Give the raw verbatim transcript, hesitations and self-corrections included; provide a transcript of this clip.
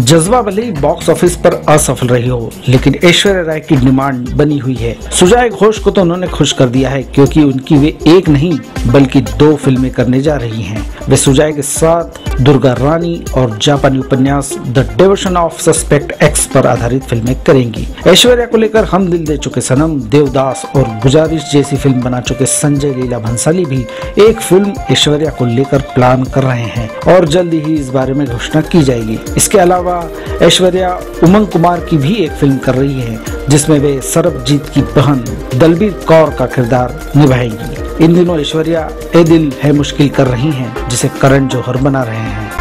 जज्बा भले ही box office पर असफल रही हो, लेकिन ऐश्वर्या राय की डिमांड बनी हुई है। सुजय घोष को तो उन्होंने खुश कर दिया है, क्योंकि उनकी वे एक नहीं बल्कि दो फिल्में करने जा रही हैं। वे सुजय के साथ दुर्गा रानी और जापानी उपन्यास the devotion of suspect X पर आधारित फिल्में करेंगी। ऐश्वर्या को लेकर हम दिल दे चुके सनम, देवदास और गुजारिश जैसी फिल्म बना चुके संजय लीला भंसाली भी एक फिल्म ऐश्वर्या को लेकर प्लान कर रहे हैं और जल्द ही इस बारे में घोषणा की जाएगी। इसके अलावा ऐश्वर्या उमंग कुमार की भी एक फिल्म कर रही है, जिसमें वे सरबजीत की बहन दलबीर कौर का किरदार निभाएंगी। इन दिनों ऐश्वर्या ए दिल है मुश्किल कर रही हैं, जिसे करण जौहर बना रहे हैं।